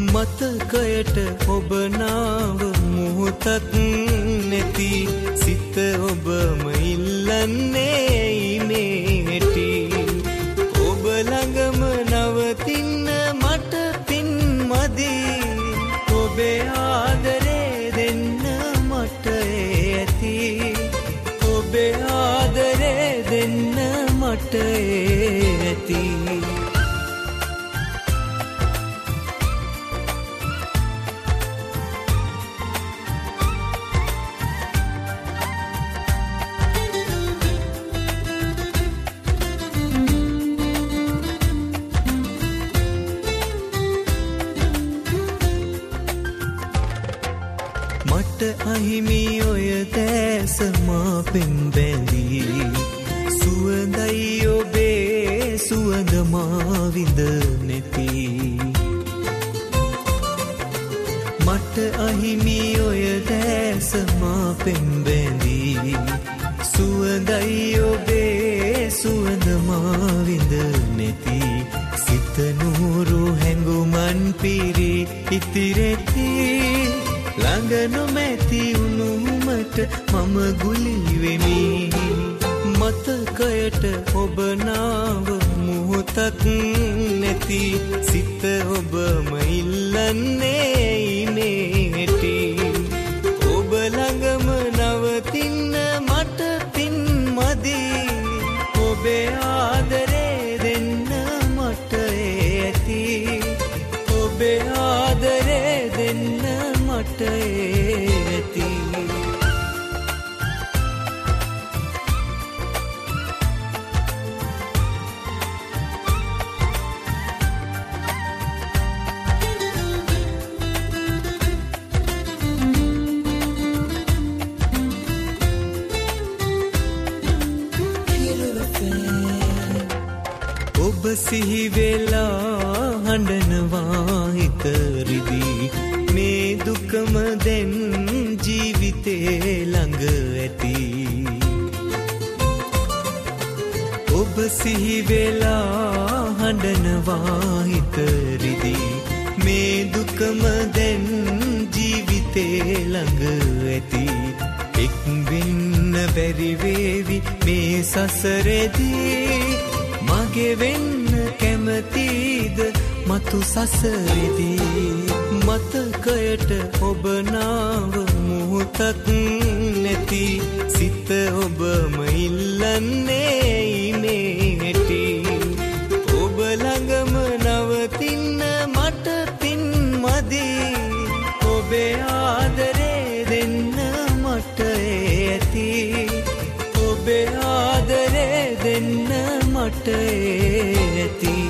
මතකයට ඔබ නාව මොහොතක් නැති සිත ඔබම ඉල්ලන්නේ මේටි ඔබ ළඟම නවතින්න මට පින් මදි ඔබේ ආදරේ දෙන්න මට ඇති ඔබේ ආදරේ දෙන්න මට ඇති අහිමි ඔය දැස මා පෙන් බැඳී සුවඳයි ඔබේ සුවඳ මා විඳ නැති මට අහිමි ඔය දැස මා පෙන් බැඳී සුවඳයි ඔබේ සුවඳ මා විඳ නැති සිත නూరు හැඟුමන් පිරි ඉතිරෙති ළඟ නොමැති උණුමට මම ගුලි වෙමි මතකයට ඔබ නාව මොහොතක් නැති සිත ඔබම ඉල්ලන්නේ මේටි ඔබ ළඟම නවතින්න මට පින් මදි ඔබේ ආදරේ දෙන්න මට ඇති ඔබේ ආදරේ දෙන්න මට ඇති ඔබ සිහි වෙලා හඬනවා හිත රිදී මේ දුකම දැන් ජීවිතේ ළඟ ඇති ඔබ සිහි වෙලා හඬනවා හිත රිදී මේ දුකම දැන් ජීවිතේ ළඟ ඇති එක් වෙන්න බැරි වේවි මේ සසරේදී මගේ වෙන්න කැමතිද මතු සසරේදී මතකයට ඔබ නාව මොහොතක් නැති සිත ඔබම ඉල්ලන්නේ මේටි ඔබ ළඟම නවතින්න මට පින් මදි ඔබේ ආදරේ දෙන්න මට ඇති ඔබේ ආදරේ දෙන්න මට ඇති